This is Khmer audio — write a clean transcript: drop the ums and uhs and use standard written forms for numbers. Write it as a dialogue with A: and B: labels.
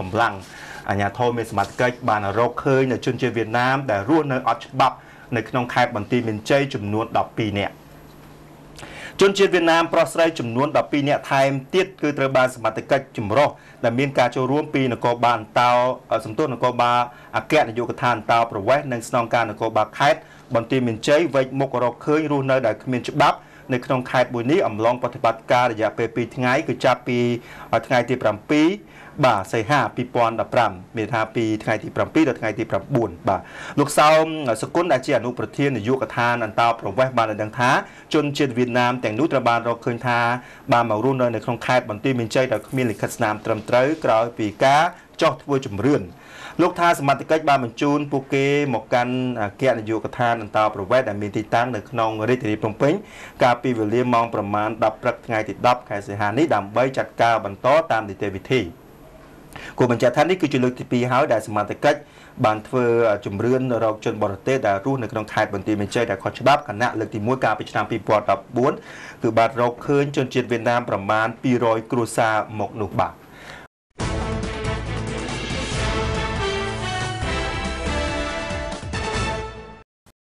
A: កម្លាំងអាញាធមមានសមត្ថកិច្ចបានរកឃើញនៅជនជាតិវៀតណាមដែលរស់នៅអត់ច្បាប់នៅក្នុងខេត្តបន្ទាយមានជ័យចំនួន12នាក់ជនជាតិវៀតណាមប្រុសស្រីចំនួន12នាក់ថែមទៀតគឺត្រូវបានសមត្ថកិច្ចចម្រុះដែលមានការចូលរួមពីនគរបាលអន្តោសំទោសនគរបាលអគ្គនាយកដ្ឋានអន្តោប្រវេសន៍និងស្នងការនគរបាលខេត្តបន្ទាយមានជ័យវែកមុខរកឃើញរស់នៅដែលគ្មានច្បាប់នៅក្នុងខេត្តមួយនេះអំឡុងប្រតិបត្តិការរយៈពេល2ថ្ងៃគឺចាប់ពីថ្ងៃទី7បាទសីហា2015មានថាពីថ្ងៃទី7ដល់ថ្ងៃទី9បាទលោកសោមសគុណដែលជាអនុប្រធាននាយកដ្ឋានអន្តោប្រវេសន៍បានដឹងថាជនជាតិវៀតណាមទាំងនោះត្រូវបានរកឃើញថាបានមករស់នៅក្នុងខេត្តបន្ទាយមានជ័យដោយគ្មានលិខិតស្នាមត្រឹមត្រូវក្រោយពីការចោះធ្វើជំរឿនលោកថាសមត្ថកិច្ចបានបញ្ជូនពួកគេមកកាន់អគ្គនាយកដ្ឋានអន្តោប្រវេសន៍ដែលមានទីតាំងនៅក្នុងរាជធានីភ្នំពេញកាលពីវេលាម៉ោងប្រមាណ10ព្រឹកថ្ងៃទី10ខែសីហានេះដើម្បីចាត់ការបន្តតាមនីតិវិធីគូបញ្ជាក់ថានេះគឺជាលើកទី2ហើយដែលសមត្ថកិច្ចបានធ្វើជំរឿនរកជនបរទេសដែលរស់នៅក្នុងខេត្តបន្ទាយមានជ័យដែលខុសច្បាប់គណៈលើកទី1កាលពីឆ្នាំ2014គឺបានរកឃើញជនជាតិវៀតណាមប្រមាណ200គ្រួសារមកនោះបាទ